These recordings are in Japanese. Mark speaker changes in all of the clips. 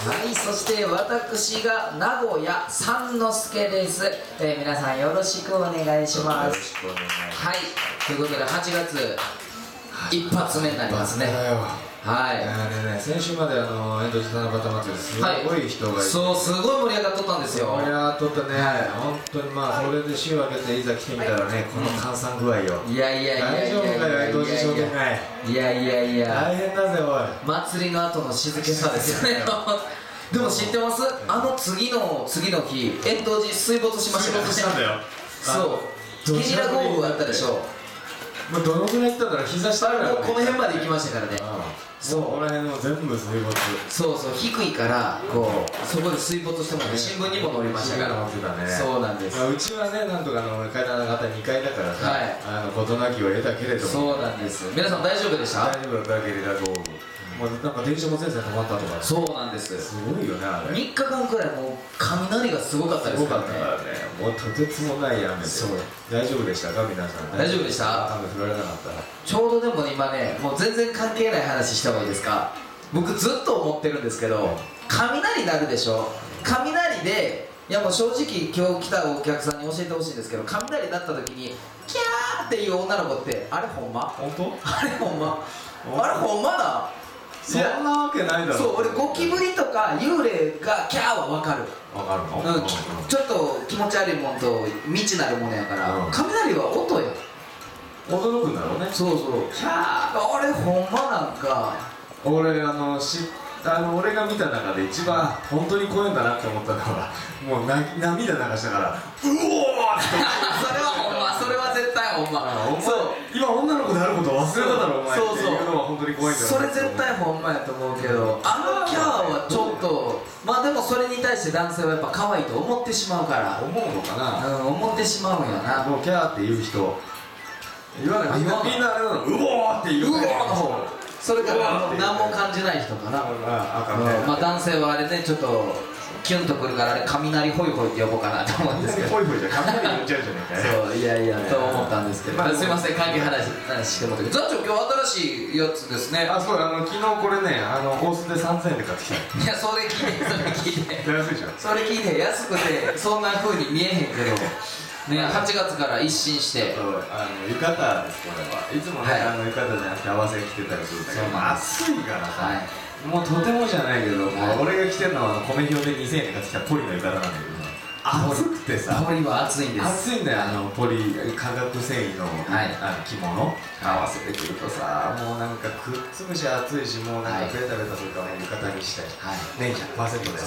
Speaker 1: 、そして私が名古屋三之助です。皆さんよろしくお願いします。
Speaker 2: よろしくお願いします。
Speaker 1: はい、ということで8月一発目になりますね。はい。
Speaker 2: ね、先週まで遠藤七夕祭りすごい人がいて、
Speaker 1: そう、すごい盛り上がっとったんですよ。
Speaker 2: 盛り上がっとったね。本当にまあそれで週明けていざ来てみたらね、この閑散具合よ。
Speaker 1: いやいやいや
Speaker 2: 大丈夫かよ、遠藤商店街。
Speaker 1: いやいやいや。
Speaker 2: 大変だぜおい。
Speaker 1: 祭りの後の静けさですよね。でも知ってます？次の日、遠藤寺水没しました。
Speaker 2: 水没したんだよ。
Speaker 1: そう。ゲリラ豪雨があったでしょ。
Speaker 2: まあどのぐらい行ったんだろう、膝下ぐらい。
Speaker 1: もうこの辺まで行きましたからね。
Speaker 2: そう、この辺も全部水没。
Speaker 1: そうそう、低いからこうそこで水没してもらって新聞にも載りましたから。そうなんです。
Speaker 2: うちはね、なんとか階段上がった2階だからさ、事なきを得たけれども。
Speaker 1: そうなんです。皆さん大丈夫でした？
Speaker 2: 大丈夫だった、ゲリラ豪雨。もうなんか電車も全線止まったとか。
Speaker 1: そうなんです。
Speaker 2: すごいよね、あれ。
Speaker 1: 3日間くらいもう雷がすごかったですからね。
Speaker 2: すごかったからね。もうとてつもない雨で。そう。大丈夫でしたか、皆さん。
Speaker 1: 大丈夫でした？
Speaker 2: 雨降られなかった。
Speaker 1: ちょうどでも今ね、もう全然関係ない話した方がいいですか？僕ずっと思ってるんですけど、雷鳴るでしょ。雷で、いやもう正直今日来たお客さんに教えてほしいんですけど、雷鳴った時にキャーっていう女の子ってあれほんま？
Speaker 2: 本当？
Speaker 1: あれほんま？あれほんまだ。
Speaker 2: そんなわけないだろ。
Speaker 1: そう、俺ゴキブリとか幽霊がキャーは分かる。
Speaker 2: 分かるの？
Speaker 1: ちょっと気持ち悪いもんと未知なるものやから、雷は音や。
Speaker 2: 驚くんだろうね。
Speaker 1: そうそう。キャー、あれほんまなんか。
Speaker 2: 俺俺が見た中で一番本当に怖いんだなって思ったのは、もう涙流したから、うおーって。
Speaker 1: それはほんま、それは絶対ほんま。
Speaker 2: そう、今女の子であることを忘れただろお前っていうのは本当に怖いんだよ。
Speaker 1: それ絶対ほんまやと思うけど、あのキャーはちょっと、まあでもそれに対して男性はやっぱ可愛いと思ってしまうから。
Speaker 2: 思うのかな。
Speaker 1: 思ってしまうんやな。
Speaker 2: もうキャーって言う人言わない。みんなうおーって言う。
Speaker 1: うおーの方。それから何も感じない人かな。まあ男性はあれね、ちょっとキュンとくるから、あれ雷ホイホイって呼ぼうかなと思うんですけど。
Speaker 2: ホイホイじゃ雷呼んじゃうじゃねえかよ。
Speaker 1: そう、いやいやと思ったんですけど、すいません、関係話してもらって。座長、今日新しいやつですね。
Speaker 2: あ、そう、昨日これね、大須で3000円で買ってきた。
Speaker 1: いや、それ聞いて
Speaker 2: 安いじゃん。
Speaker 1: それ聞いて安くてそんな風に見えへんけどね、8月から一新して、
Speaker 2: 浴衣です。これはいつもね、浴衣じゃなくて合わせ着てたりするんだけど、暑いからさ、もうとてもじゃないけど、俺が着てるのは米表で2000円で買ってきたポリの浴衣なんだけど、暑くてさ、
Speaker 1: ポリは暑いんです。
Speaker 2: 暑いんだよ。ポリ化学繊維の着物合わせてくるとさ、もうなんかくっつくし暑いし、もうなんかベタベタするから浴衣にして年 100% です。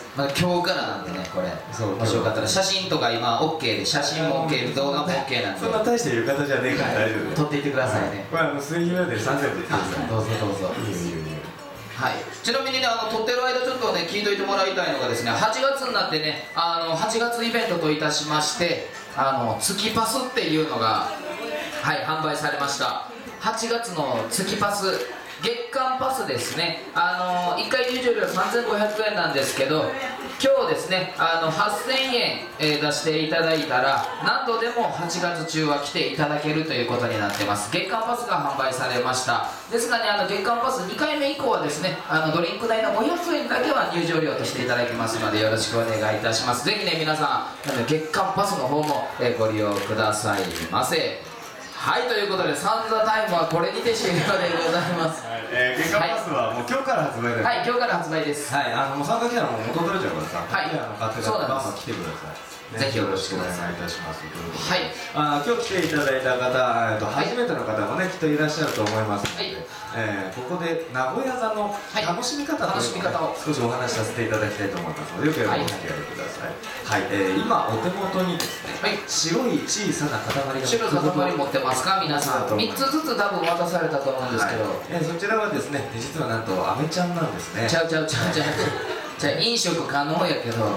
Speaker 1: まだ今日からなんでね、これもしよかったら写真とか今 OK で、写真も OK、動画も OK なんで、
Speaker 2: そんな大して浴衣じゃねえから大丈夫。
Speaker 1: 撮っていってくださいね。
Speaker 2: これ水平で3000円で
Speaker 1: どうぞどうぞ。
Speaker 2: いいよいいよいいよ。
Speaker 1: はい、ちなみにね、撮ってる間ちょっとね聞いといてもらいたいのがですね、8月になってね、8月イベントといたしまして、月パスっていうのが、はい、販売されました。8月の月パス、月間パスですね。1回入場料3500円なんですけど、今日ですね、8000円、出していただいたら何度でも8月中は来ていただけるということになってます。月間パスが販売されました。ですがね、月間パス2回目以降はですね、ドリンク代の500円だけは入場料としていただきますので、よろしくお願いいたします。ぜひね、皆さん月間パスの方も、ご利用くださいませ。はい、ということで、サンザタイムはこれにて終了でございます。
Speaker 2: 月間パスはもう今日から発売です。
Speaker 1: はい、今日から発売です。
Speaker 2: はい、もう参加来たらもう元取れちゃうからさ、
Speaker 1: はい、
Speaker 2: 買ってからバンバン来てください。
Speaker 1: ぜひよろしくお願い
Speaker 2: いたします。
Speaker 1: はい、
Speaker 2: 今日来ていただいた方、初めての方もね、きっといらっしゃると思いますので、ここで名古屋座の楽しみ方というのを少しお話しさせていただきたいと思いますので、よければお付き合いください。はい、今お手元にですね、白い小さな塊が、
Speaker 1: 白い塊持ってますか皆さん。3つずつ多分渡されたと思うんですけど、
Speaker 2: そちらはですね、実はなんとアメちゃんなんですね。
Speaker 1: ちゃう飲食可能やけど、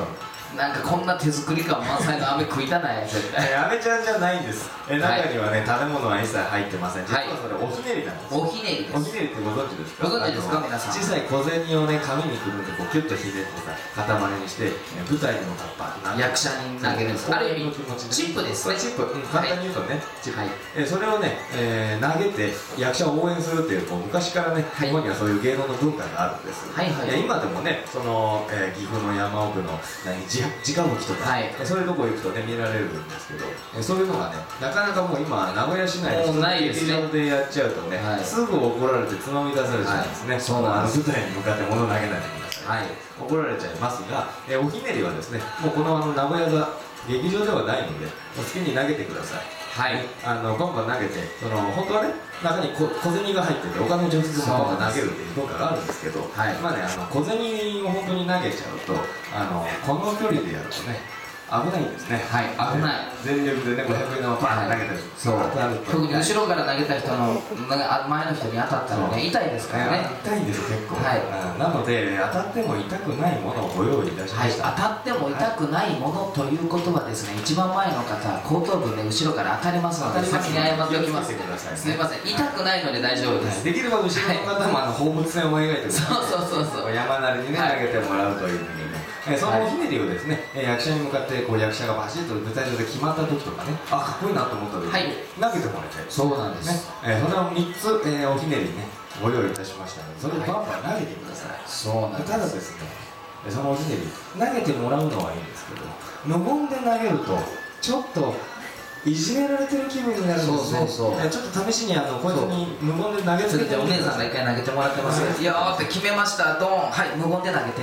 Speaker 1: なんかこんな手作り感満載の飴食いたない絶対。
Speaker 2: 飴ちゃんじゃないんです。中にはね、食べ物は一切入ってません。実はそれおひねりなんです。
Speaker 1: おひねりです。
Speaker 2: おひねりってご存知ですか？
Speaker 1: ご存知ですか皆さん。
Speaker 2: 小さい小銭をね、紙にくるんでこうキュッとひねってさ、塊にして舞台に向かった
Speaker 1: 役者に投げるんです。ある意味チップですね。
Speaker 2: チップ、簡単に言うとね、チップ。それをね、投げて役者を応援するっていうこう昔からね、日本にはそういう芸能の文化があるんです。今でもね、その岐阜の山奥の直吹きとか、そういうとこ行くとね見られるんですけど、そういうのがねなかなかもう今名古屋市内の劇場でやっちゃうとね、すぐ怒られてつまみ出されちゃうんですね。舞台に向かって物投げないでください。怒られちゃいますが、おひねりはですね、もうこの名古屋座劇場ではないので好きに投げてください。バンバン投げて、本当はね中に小銭が入っててお金を直接バンバン投げるっていう効果があるんですけど、まあね小銭を本当に投げちゃうとこの距離でやるとね危ないんですね。
Speaker 1: 危ない。
Speaker 2: 全力でね500円玉バーン投げたりする。
Speaker 1: 特に後ろから投げた人の前の人に当たったらね痛いですからね。
Speaker 2: 痛いんですよ結構。なので当たっても痛くないものをご用意いたしました。
Speaker 1: 当たっても痛くないものということはですね、一番前の方後頭部で後ろから当たりますので先に謝っておきます。すみません、痛くないので大丈夫です。
Speaker 2: できれば後ろの方も放物線を描いてください。
Speaker 1: そう
Speaker 2: 山なりにね投げてもらうというふうにね。そのおひねりをですね、役者に向かってこう役者がバシッと舞台上で決まった時とかね、かっこいいなと思った時に投げてもらいたい。
Speaker 1: そうなんです。
Speaker 2: それを3つおひねりねご用意いたしましたので、それをバンバン投げてください。
Speaker 1: そうなんです。
Speaker 2: ただですね、そのおひねり投げてもらうのはいいんですけど、無言で投げるとちょっといじめられてる気分になるんですね。ちょっと試しにこいつに無言で投げてみて。お
Speaker 1: 姉さんが一回投げてもらってますよ。よーって決めました。ドン。はい、無言で投げて。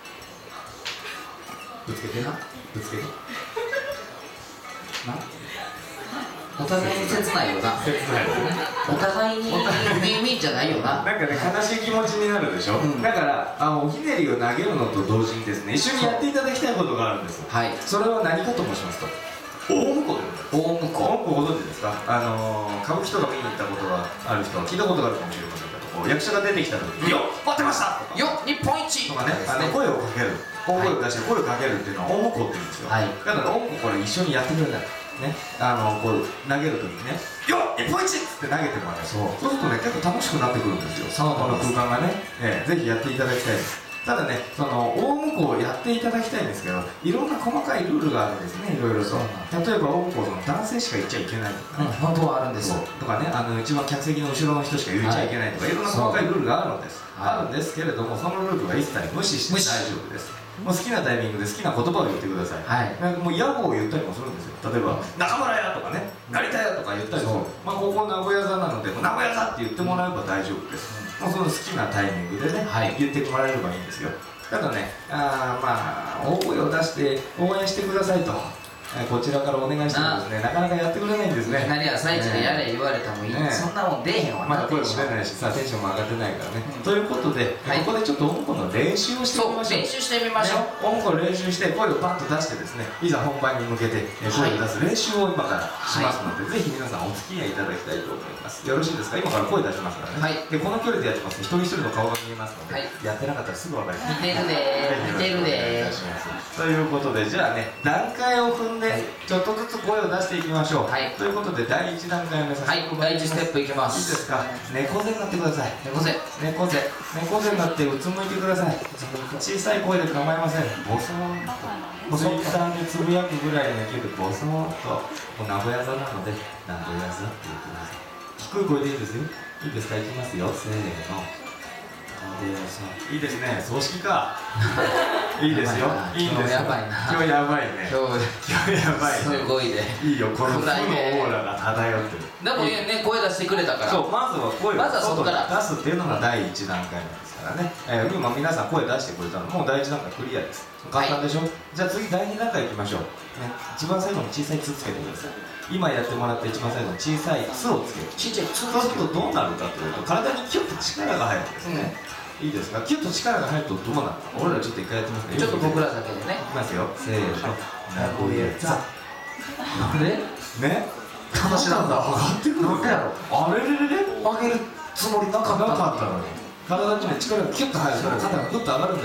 Speaker 2: ぶつけてな、ぶつけて
Speaker 1: お互いに切ないよな。お互いにウィンウィンじゃないよな。
Speaker 2: なんかね悲しい気持ちになるでしょ。だからおひねりを投げるのと同時にですね、一緒にやっていただきたいことがあるんです。それは何かと申しますと大婿でございます。大婿ご存知ですか？歌舞伎とか見に行ったことがある人は聞いたことがあるかもしれませんけど、役者が出てきた時に「よっ待ってました!」
Speaker 1: よっ日本一とか
Speaker 2: ね、声をかける、大声を出して声をかけるっていうのは大婿って言うんですよ。だから大婿これ一緒にやってくれないね、こう投げる時にね「よっ日本一!」って投げてもらう。そうするとね結構楽しくなってくるんですよ、この空間がね。ぜひやっていただきたいです。ただね、大婿をやっていただきたいんですけど、いろんな細かいルールがあるんですね、いろいろと。例えば大婿男性しか言っちゃいけないとかね、
Speaker 1: 本当はあるんですよ
Speaker 2: とかね、一番客席の後ろの人しか言っちゃいけないとか、いろんな細かいルールがあるんです。あるんですけれども、そのルールは一切無視して大丈夫です。もう好きなタイミングで好きな言葉を言ってください。もう野望を言ったりもするんですよ。例えば「中村屋」とかね「成田屋」とか言ったりする。ここ名古屋座なので「名古屋座」って言ってもらえば大丈夫です。もうその好きなタイミングでね言ってもらえればいいんですよ。ただね、大声を出して応援してくださいとこちらからお願いしてもですね、なかなかやってくれないんですね。
Speaker 1: 何や最中でやれ言われたもいい、そんなもん出えへんわな。
Speaker 2: まだ声も出ないしさ、テンションも上がってないからね。ということで、ここでちょっと音符の練習をしてみましょう。
Speaker 1: 練習してみましょう。
Speaker 2: 音符を練習して声をバッと出してですね、いざ本番に向けて声を出す練習を今からしますので、ぜひ皆さんお付き合いいただきたいと思います。よろしいですか？今から声出しますからね。でこの距離でやってます。一人一人の顔が見えますので、やってなかったらすぐ分かります。
Speaker 1: 似てるでー、似てるでー。
Speaker 2: ということで、じゃあね、段階を踏んでちょっとずつ声を出していきましょう。ということで第1段階を目指して、
Speaker 1: 第1ステップいきます。
Speaker 2: いいですか？猫背になってください。
Speaker 1: 猫背
Speaker 2: になってうつむいてください。小さい声で構いません。ボソーンとツイッターでつぶやくぐらいの勢いでボソーンと名古屋座なので名古屋座って言ってください。低い声でいいですよ。いいですか？いきますよ。せーの。いいですね。葬式か。いいですよ。いいんですよ。今日やばいね。今日やばいね。
Speaker 1: すごいね。
Speaker 2: いいよ。この負のオーラが漂ってる。
Speaker 1: でもね、声出してくれたから。
Speaker 2: そう、まずは声を外に出すっていうのが第1段階なんですからね。今皆さん声出してくれたのもう第1段階クリアです。簡単でしょ？じゃあ次第2段階いきましょう。一番最後に小さい「つ」つけてください。今やってもらって一番最後に小さい「つ」をつける。そうするとどうなるかというと、体にキュッと力が入るんですね。いいですか？キュッと力が入るとどうなるか。俺らちょっと一回やってみますね。
Speaker 1: ちょっと僕らだけでね。
Speaker 2: いきますよ。せーの。名古屋座。
Speaker 1: なんで？
Speaker 2: ね？
Speaker 1: 話なんだ。
Speaker 2: 上がってくる。
Speaker 1: なんでやろ？
Speaker 2: あれれれれ？
Speaker 1: 上げるつもりなかった
Speaker 2: のに。体にね力がキュッと入るから肩がグッと上がるんです。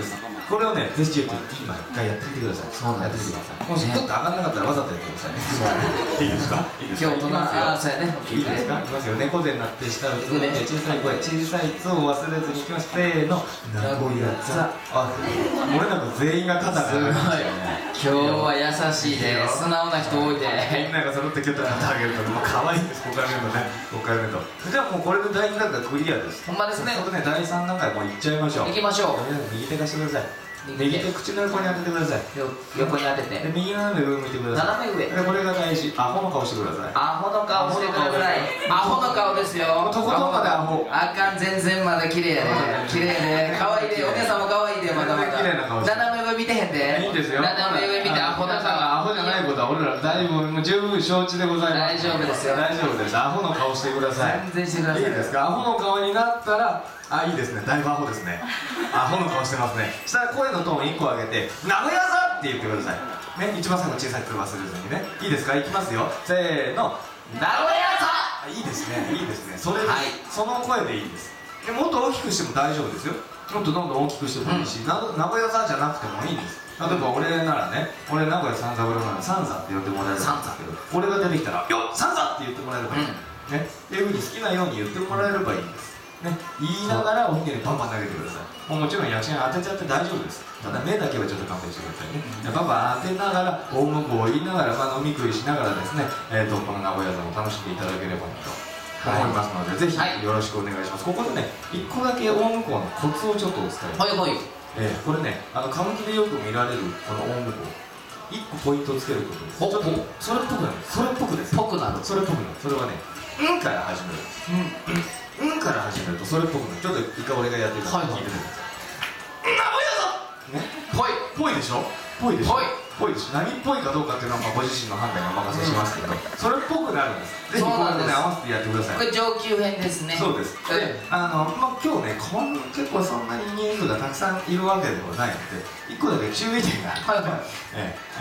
Speaker 2: これをね、ぜひちょっと今一回やってみてください。
Speaker 1: そうなんです。
Speaker 2: やってみてください。もしちょっと上がんなかったらわざとやってくださいね。いいですか？いいですか？
Speaker 1: 今日大人、ああ、そうやね。
Speaker 2: いいですか？いきますよ。猫背になって下をつね、小さい声、小さい「つ」を忘れずにいきます。せーの。名古屋座。あ、俺らと全員が肩が上がる。
Speaker 1: 今日は優しいで、素直な人多いで。
Speaker 2: みんなが揃ってキュッと肩上げるともう可愛いんです。ここから見るとね、ここから見ると。じゃあもうこれで第2段階クリアです。
Speaker 1: ほんまですね。
Speaker 2: そこね、第3段階もういっちゃいましょう。
Speaker 1: 行きましょう。
Speaker 2: 右手貸してください。右手口の横に当ててください。
Speaker 1: 横に当てて。
Speaker 2: で右斜め上向いてください。
Speaker 1: 斜め上。
Speaker 2: でこれが大事。アホの顔してください。
Speaker 1: アホの顔してください。アホの顔ですよ。
Speaker 2: とことんまでアホ。
Speaker 1: あかん、全然まだ綺麗やで。綺麗で、可愛いで、お姉さんも可愛いで、まだまだ。
Speaker 2: 綺麗な顔して。
Speaker 1: 斜め上見てへんで。
Speaker 2: いいんですよ。
Speaker 1: 斜め上見てアホな顔。
Speaker 2: アホじゃないことは俺らだいぶもう十分承知でございます。
Speaker 1: 大丈夫ですよ。
Speaker 2: 大丈夫です。アホの顔してください。
Speaker 1: 全然してください。
Speaker 2: いいですか？アホの顔になったら、あ、いいですね。だいぶアホですね。アホの顔してますね。したら声のトーン1個上げて、名古屋座って言ってください。ね、一番最後小さい「つ」忘れずにね。いいですか？いきますよ。せーの。
Speaker 1: 名古屋座。
Speaker 2: いいですね。いいですね。それで、
Speaker 1: はい、
Speaker 2: その声でいいです。でもっと大きくしても大丈夫ですよ。もっとどんどん大きくしてもいいし、名古屋座じゃなくてもいいんです。例えば俺ならね、俺名古屋三三郎なら三座って呼んでもらえるんですけど、俺が出てきたら「よっ三座!」って言ってもらえればいい、ね、っていうふうに好きなように言ってもらえればいいんです、ね、言いながらおひげにバンバン投げてください。もちろん役者に当てちゃって大丈夫です。ただ目だけはちょっと勘弁してくださいね。バンバン当てながら大向こうを言いながら、飲み食いしながらですね、この名古屋座を楽しんでいただければなと思いますので、ぜひよろしくお願いします。ここでね、1個だけ大向こうのコツをちょっとお伝えします。
Speaker 1: はいはい。
Speaker 2: これね、歌舞伎でよく見られるこの大向こう、1個ポイントをつけることです。ちょっとそれっぽくなる。それっぽくです。
Speaker 1: ぽくなる。
Speaker 2: それっぽくなる。それはね、うんから始める。うんから始めるとそれっぽくなる。ちょっと一回俺がやってるから聞いてください。名古屋座。ね。ぽい。ぽいでしょ。ぽいでしょ。ぽいでしょ。何っぽいかどうかっていうのはご自身の判断にお任せしますけど、それっぽくなるんです。ぜひこれね合わせてやってください。
Speaker 1: これ上級編ですね。
Speaker 2: そうです。で、今日ね、結構そんなに人数がたくさんいるわけではないので、1個だけ注意点があって、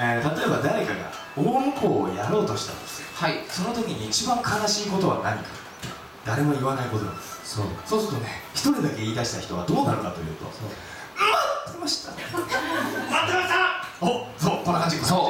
Speaker 2: 例えば誰かが大向こうをやろうとしたんですよ。はい。その時に一番悲しいことは何か。誰も言わないことなんです。そうするとね、1人だけ言い出した人はどうなるかというと、待ってました。待ってました。お、そう、こんな感じ。そう。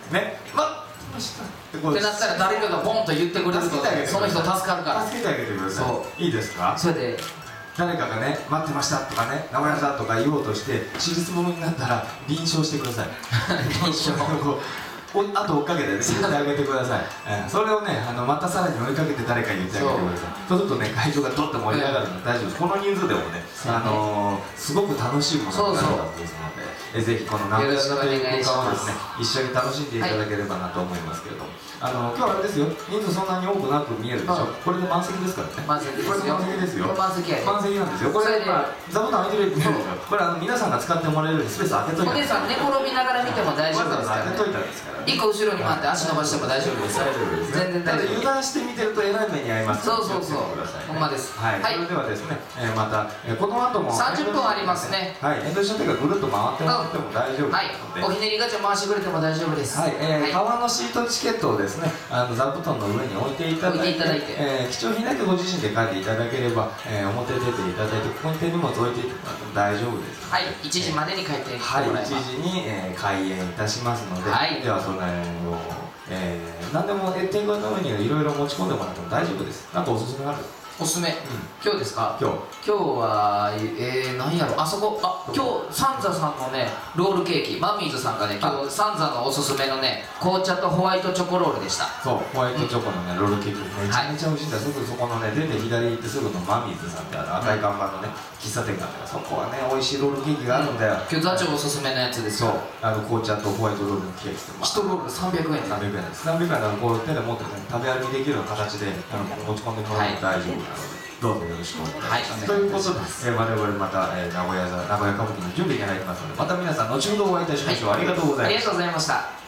Speaker 2: ね、待ってました。って
Speaker 1: なったら誰かがポンと言ってくれるとその人助かるから。
Speaker 2: 助けてあげてください。いいですか？
Speaker 1: それで
Speaker 2: 誰かがね、待ってましたとかね、名古屋座とか言おうとして私立物になったら臨床してください。臨床あと追っかけてね、言ってあげてください。それをね、またさらに追いかけて誰かに言ってあげてください。そうするとね、会場がどっと盛り上がるので大丈夫です。この人数でもね、すごく楽しいものになるはずですので、ぜひこの名古屋座という空間をですね、一緒に楽しんでいただければなと思いますけれども、今日はあれですよ、人数そんなに多くなく見えるでしょ。これで満席ですからね。満席ですよ。満席なんですよ。これ座布団空いてるんですよ。これ皆さんが使ってもらえるようにスペース空けといて。お姉さん寝転びながら見ても大丈夫ですからね。空けといたんですから。一個後ろに回って足伸ばしても大丈夫です。全然大丈夫。油断して見てるとえらい目に遭います。そうほんまです。はい。それではですね、またこの後も30分ありますね。はい。エンドショットがぐるっと回ってもらっても大丈夫ですので。おひねりガチャ回してくれても大丈夫です。はい。革のシートチケットをですね、座布団の上に置いていただいて、貴重品だけご自身で書いていただければ、表出ていただいて、ここに手荷物置いていただいても大丈夫です。はい。1時までに帰ってきてもらえます。はい。1時に開演いたしますので、ではその何でもテーブルの上にいろいろ持ち込んでもらっても大丈夫です。なんかおすすめある？おすすめ、今日ですか？今日は何やろ、あそこ、今日サンザさんのねロールケーキ、マミーズさんがね今日サンザのおすすめのね紅茶とホワイトチョコロールでした。そう、ホワイトチョコのねロールケーキめちゃめちゃ美味しいんだ。すぐそこのね出て左行ってすぐのマミーズさんって赤い看板のね喫茶店があって、そこはね美味しいロールケーキがあるんだよ。今日座長おすすめのやつですよ。紅茶とホワイトロールのケーキって1ロール300円です。300円だからこう手で持って食べ歩きできる形で持ち込んでもらうと大丈夫なので、どうぞよろしくお願いします。ということで、我々また名古屋歌舞伎の準備に入りますので、また皆さん後ほどお会いいたしましょう。ありがとうございました。